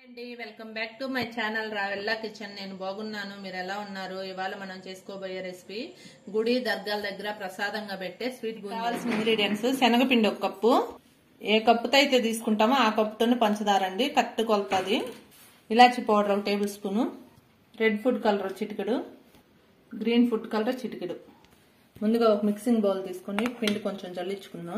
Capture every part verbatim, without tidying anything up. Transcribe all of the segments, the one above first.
అండి welcome back to my channel Ravella kitchen. నేను బాగున్నాను, మీరు ఎలా ఉన్నారు? ఇవాళ మనం చేసుకోబోయే రెసిపీ గుడి దర్గాల దగ్గర ప్రసాదంగా పెట్టే స్వీట్ బూందీ. కావాల్సిన ఇంగ్రీడియంట్స్: శనగపిండి ఒక కప్పు, ఏ కప్పుతో అయితే తీసుకుంటామో ఆ కప్పుతోనే పంచదార అండి, కరెక్ట్ కొలుతుంది. ఇలాచి పౌడర్ ఒక tablespoon, red food colour చిటికెడు, గ్రీన్ ఫుడ్ కలర్ చిటికెడు. ముందుగా ఒక మిక్సింగ్ బౌల్ తీసుకుని పిండి కొంచెం జల్లించుకుందాం.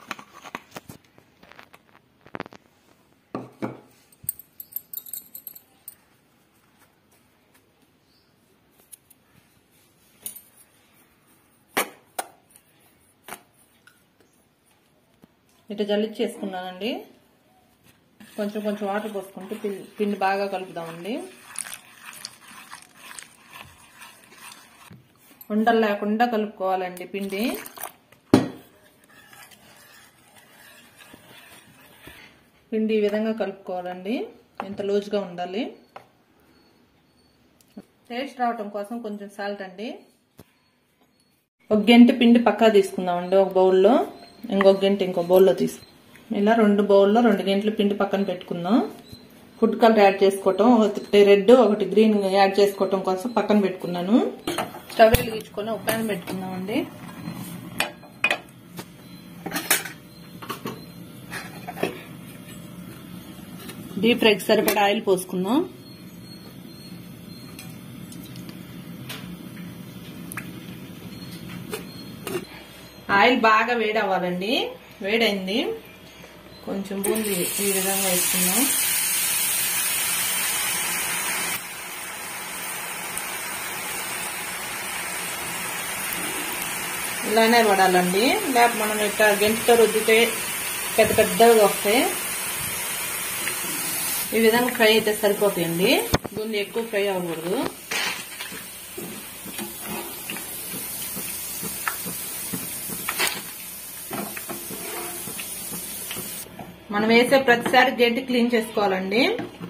ఇట్లా జల్లిచ్చేసుకున్నానండి. కొంచెం కొంచెం వాటర్ పోసుకుంటూ పిండి బాగా కలుపుదామండి. ఉండలు లేకుండా కలుపుకోవాలండి పిండి. పిండి ఈ విధంగా కలుపుకోవాలండి, ఎంత లూజ్గా ఉండాలి. టేస్ట్ రావటం కోసం కొంచెం సాల్ట్ అండి. ఒక గంట పిండి పక్కా తీసుకుందామండి ఒక బౌల్లో, ఇంకొక గంట ఇంకో బౌల్లో తీసుకు ఇలా రెండు బౌల్లో రెండు గంటలు పిండి పక్కన పెట్టుకుందాం. ఫుడ్ కలర్ యాడ్ చేసుకోవటం, ఒకటి రెడ్ ఒకటి గ్రీన్ యాడ్ చేసుకోవటం కోసం పక్కన పెట్టుకున్నాను. స్టవ్ వెలిగించుకొని ఒక ప్యాన్ పెట్టుకుందామండి. డీప్ ఫ్రైకి సరిపడా ఆయిల్ పోసుకుందాం. ఆయిల్ బాగా వేడి అవ్వాలండి. వేడైంది, కొంచెం బూందీ ఈ విధంగా వేసుకుందాం. ఇలానే పడాలండి, లేకపోతే మనం ఇట్లా గంటతో రుద్దితే పెద్ద పెద్దగా వస్తాయి. ఈ విధంగా ఫ్రై అయితే సరిపోతాయండి, బూందీ ఎక్కువ ఫ్రై అవ్వకూడదు. మనం వేసే ప్రతిసారి గంటి క్లీన్ చేసుకోవాలండి.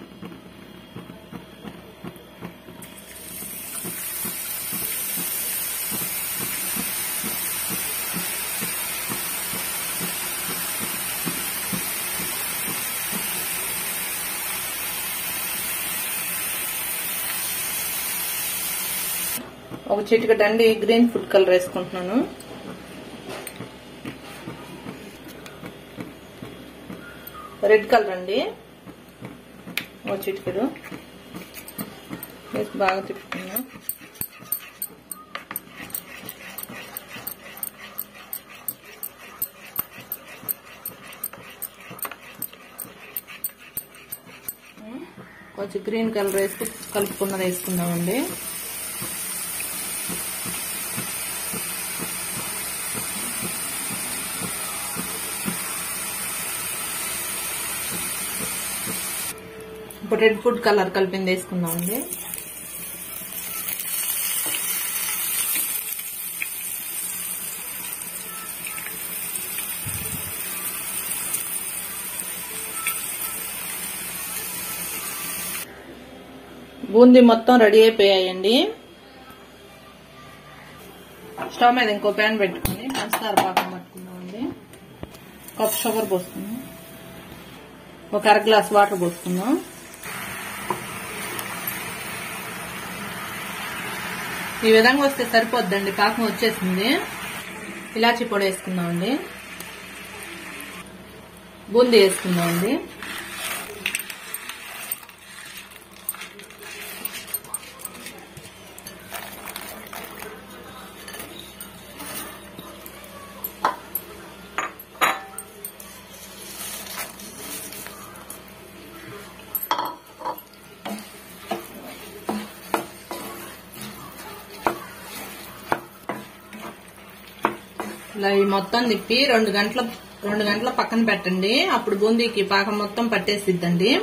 ఒక చిటికెడు అండి గ్రీన్ ఫుడ్ కలర్ వేసుకుంటున్నాను. రెడ్ కలర్ అండి ఒక చిటికెడు వేసి బాగా తిప్పుకున్నా. కొంచెం గ్రీన్ కలర్ వేసి కలుపుకున్నది వేసుకుందామండి. ఇప్పుడు రెడ్ ఫుడ్ కలర్ కలిపింది వేసుకుందామండి. బూందీ మొత్తం రెడీ అయిపోయాయండి. స్టవ్ మీద ఇంకో ప్యాన్ పెట్టుకుని పంచదార పాకం పట్టుకుందామండి. కప్ షుగర్ పోసుకుందాం, ఒక అర గ్లాస్ వాటర్ పోసుకుందాం. ఈ విధంగా వస్తే సరిపోద్దండి, పాకం వచ్చేసింది. ఇలాచి పొడి వేసుకుందామండి, బూందీ వేసుకుందామండి. ఇలా ఈ మొత్తం తిప్పి రెండు గంటల రెండు గంటల పక్కన పెట్టండి, అప్పుడు బూందీకి పాకం మొత్తం పట్టేసిద్దండి.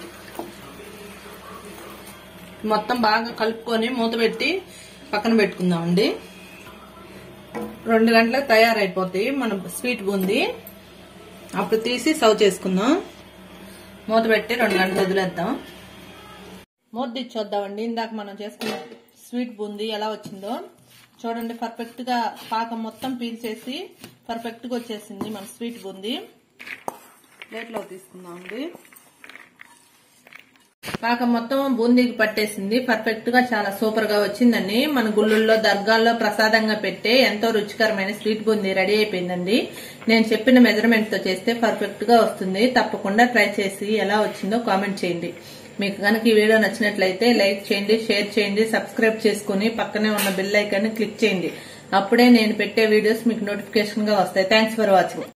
మొత్తం బాగా కలుపుకొని మూత పెట్టి పక్కన పెట్టుకుందామండి. రెండు గంటలకు తయారైపోతాయి మన స్వీట్ బూందీ. అప్పుడు తీసి సర్వ్ చేసుకుందాం. మూత పెట్టి రెండు గంటలు వదిలేద్దాం. మూత తీసి చూద్దామండి ఇందాక మనం చేసుకున్న స్వీట్ బూందీ ఎలా వచ్చిందో. చూడండి, పర్ఫెక్ట్ గా పాకం మొత్తం పీల్చేసి పర్ఫెక్ట్ గా వచ్చేసింది మన స్వీట్ బూందీ. ప్లేట్లో తీసుకుందామండి. పాకం మొత్తం బూందీకి పట్టేసింది. పర్ఫెక్ట్ గా చాలా సూపర్ గా వచ్చిందండి. మన గుళ్ళల్లో దర్గాల్లో ప్రసాదంగా పెట్టే ఎంతో రుచికరమైన స్వీట్ బూందీ రెడీ అయిపోయిందండి. నేను చెప్పిన మెజర్మెంట్ తో చేస్తే పర్ఫెక్ట్ గా వస్తుంది. తప్పకుండా ట్రై చేసి ఎలా వచ్చిందో కామెంట్ చేయండి. మీకు కనుక ఈ వీడియో నచ్చినట్లయితే లైక్ చేయండి, షేర్ చేయండి, సబ్స్క్రైబ్ చేసుకుని పక్కనే ఉన్న బెల్ ఐకాన్ ని క్లిక్ చేయండి. అప్పుడే నేను పెట్టే వీడియోస్ మీకు నోటిఫికేషన్ గా వస్తాయి. Thanks for watching.